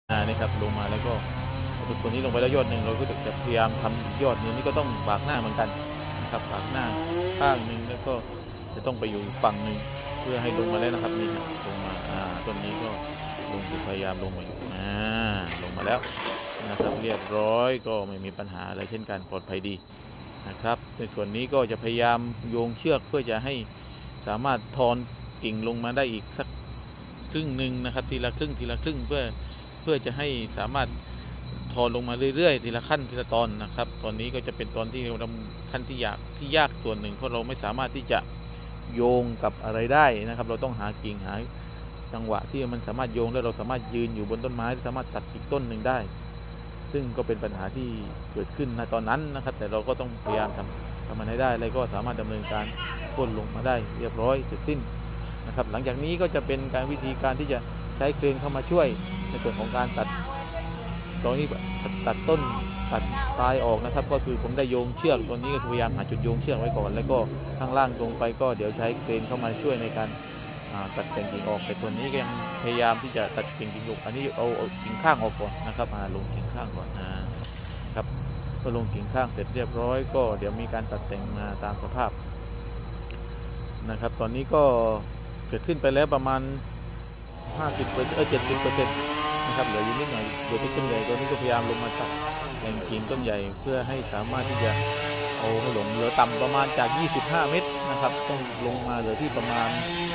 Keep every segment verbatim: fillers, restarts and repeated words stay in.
อ่านี่ครับลงมาแล้วก็ตัวนี้ลงไปแล้วยอดหนึ่งเราก็จะพยายามทำยอดนึงนี่ก็ต้องปากหน้าเหมือนกันนะครับปากหน้าข้างหนึ่งแล้วก็จะต้องไปอยู่ฝั่งหนึ่งเพื่อให้ลงมาแล้วนะครับนี่ลงมาอ่าต้นนี้ก็ลงพยายามลงมาอยู่อ่าลงมาแล้วนะครับเรียบร้อยก็ไม่มีปัญหาอะไรเช่นกันปลอดภัยดีนะครับในส่วนนี้ก็จะพยายามโยงเชือกเพื่อจะให้สามารถทอนกิ่งลงมาได้อีกสักครึ่งหนึ่งนะครับทีละครึ่งทีละครึ่งเพื่อเพื่อจะให้สามารถทอนลงมาเรื่อยๆทีละขั้นทีละตอนนะครับตอนนี้ก็จะเป็นตอนที่เราขั้นที่ยากที่ยากส่วนหนึ่งเพราะเราไม่สามารถที่จะโยงกับอะไรได้นะครับเราต้องหากิ่งหาจังหวะที่มันสามารถโยงแล้วเราสามารถยืนอยู่บนต้นไม้สามารถตัดอีกต้นหนึ่งได้ซึ่งก็เป็นปัญหาที่เกิดขึ้นในตอนนั้นนะครับแต่เราก็ต้องพยายามทำทำมันให้ได้แล้วก็สามารถดำเนินการโค่นลงมาได้เรียบร้อยเสร็จสิ้นนะครับหลังจากนี้ก็จะเป็นการวิธีการที่จะใช้เครนเข้ามาช่วยในส่วนของการตัดตอนนี้ตัดต้นตัดปลายออกนะครับก็คือผมได้โยงเชือกตัวนี้ก็พยายามหาจุดโยงเชือกไว้ก่อนแล้วก็ข้างล่างตรงไปก็เดี๋ยวใช้เครนเข้ามาช่วยในการตัดแต่งกิ่งออกแต่ส่วนนี้ก็ยังพยายามที่จะตัดกิ่งกิ่งออกอันนี้เอากิ่งข้างออกก่อนนะครับมาลงกิ่งข้างก่อนนะครับเมื่อลงกิ่งข้างเสร็จเรียบร้อยก็เดี๋ยวมีการตัดแต่งมาตามสภาพนะครับตอนนี้ก็เกิดขึ้นไปแล้วประมาณห้าสิบเปอร์เซ็นต์เออเจ็ดสิบเปอร์เซ็นต์นะครับเหลืออยู่นิดหน่อยโดยที่ต้นใหญ่ตัวนี้ก็พยายามลงมาตัดแต่งกิ่งต้นใหญ่เพื่อให้สามารถที่จะเอาให้ลงเหลือต่ำประมาณจากยี่สิบห้าเมตรนะครับต้องลงมาเหลือที่ประมาณ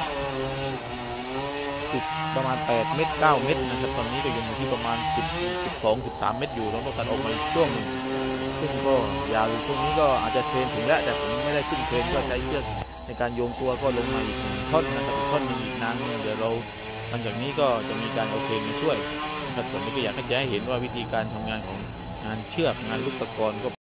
สิบประมาณแปดเมตรเก้าเมตรนะครับตอนนี้ก็ยังอยู่ที่ประมาณสิบ สิบสอง สิบสามเมตรอยู่เราต้องการออกมาช่วงนึงซึ่งก็ยาวอยู่ช่วงนี้ก็อาจจะเทรนถึงแล้วแต่ผมไม่ได้ขึ้นเทรนก็ใช้เชือกในการโยงตัวก็ลงมาอีกหนึ่งท่อนนะครับอีกท่อนนึงอีกนานนึงเดี๋ยวเราหลังจากนี้ก็จะมีการเอาเครนมาช่วยนะครับส่วนนี้ก็อยากให้เห็นว่าวิธีการทำงานของงานเชือกงานลูกตะกอนก็